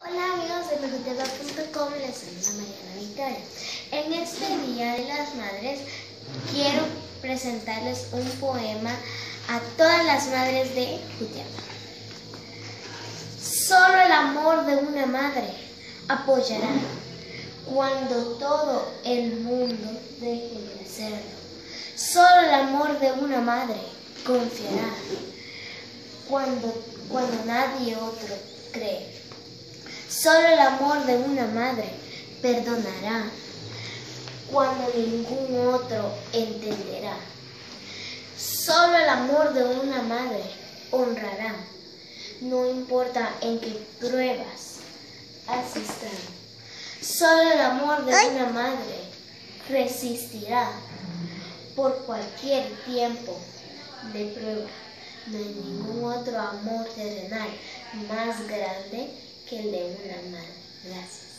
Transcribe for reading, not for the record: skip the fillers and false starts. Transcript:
Hola amigos de mejoteva.com, les saluda Mariana Victoria. En este Día de las Madres quiero presentarles un poema a todas las madres de Jutiapa. Solo el amor de una madre apoyará cuando todo el mundo deje de hacerlo. Solo el amor de una madre confiará cuando nadie otro cree. Solo el amor de una madre perdonará cuando ningún otro entenderá. Solo el amor de una madre honrará, no importa en qué pruebas asistan. Solo el amor de una madre resistirá por cualquier tiempo de prueba. No hay ningún otro amor terrenal más grande que el de una madre. Gracias.